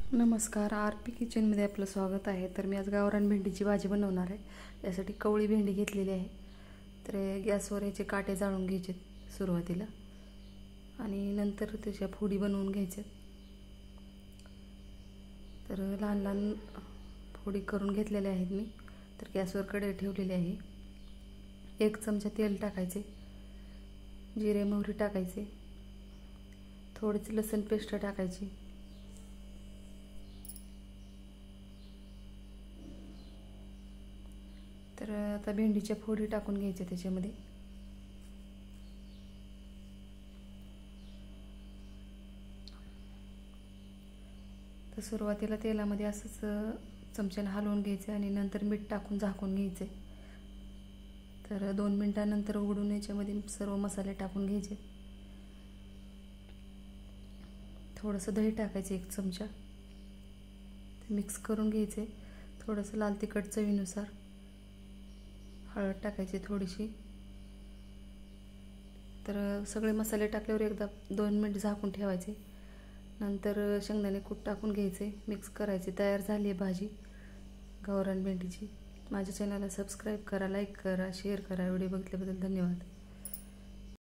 नमस्कार, R P किचनमध्ये आपलं स्वागत आहे. तर मी आज गावरान भेंडीची भाजी बनवणार आहे. यासाठी कवळी भेंडी घेतलेली आहे. तर गॅसवर याचे काटे जाळून घ्यायचे सुरुवातीला आणि नंतर त्याच्या फोडी बनवून घ्यायच्या. तर लहान लहान फोडी करून घेतलेल्या आहेत मी. तर गॅसवर कढई ठेवलेली आहे. 1 चमचा तेल टाकायचे, जिरे मोहरी टाकायचे, थोडीशी लसूण पेस्ट टाकायची, तर आता भेंडीच्या फोडी टाकून घ्यायच्या त्याच्यामध्ये. तर सुरुवातीला तेलामध्ये असंच चमच्याने हलवून घ्यायचं आणि नंतर मीठ टाकून झाकून घ्यायचं. तर 2 मिनिटांनंतर उघडून याच्यामध्ये सर्व मसाले टाकून घ्यायचे. थोडंसं दही टाकायचं 1 चमचा, मिक्स करून घ्यायचे. थोडंसं लाल तिखट चवीनुसार, हळद टाकायची थोडीशी. तर सगळे मसाले टाकल्यावर एकदा 2 मिनिट झाकून ठेवायचे. नंतर शेंगदाणे कूट टाकून घ्यायचे, मिक्स करायचे. तयार झाली आहे भाजी गावरान भेंडीची. माझ्या चॅनलला सबस्क्राईब करा, लाईक करा, शेअर करा. व्हिडिओ बघितल्याबद्दल धन्यवाद.